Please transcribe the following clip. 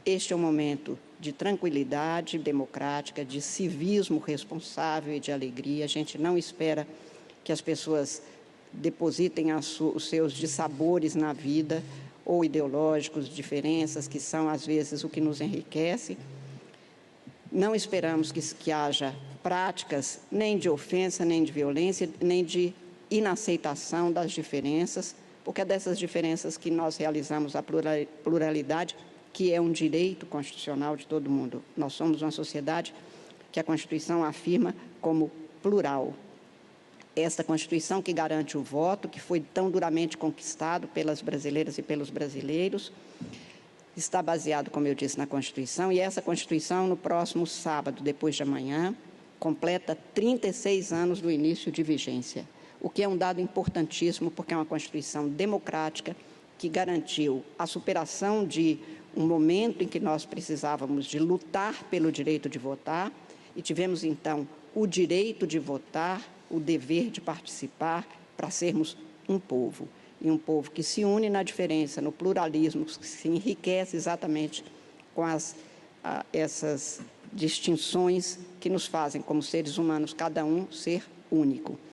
este é um momento de tranquilidade democrática, de civismo responsável e de alegria. A gente não espera que as pessoas depositem os seus dissabores na vida ou ideológicos, diferenças que são, às vezes, o que nos enriquece. Não esperamos que haja práticas nem de ofensa, nem de violência, nem de inaceitação das diferenças, porque é dessas diferenças que nós realizamos a pluralidade, que é um direito constitucional de todo mundo. Nós somos uma sociedade que a Constituição afirma como plural. Esta Constituição que garante o voto, que foi tão duramente conquistado pelas brasileiras e pelos brasileiros, está baseado, como eu disse, na Constituição, e essa Constituição, no próximo sábado, depois de amanhã, completa 36 anos do início de vigência, o que é um dado importantíssimo, porque é uma Constituição democrática que garantiu a superação de um momento em que nós precisávamos de lutar pelo direito de votar, e tivemos, então, o direito de votar, o dever de participar, para sermos um povo. E um povo que se une na diferença, no pluralismo, que se enriquece exatamente com essas distinções que nos fazem, como seres humanos, cada um ser único.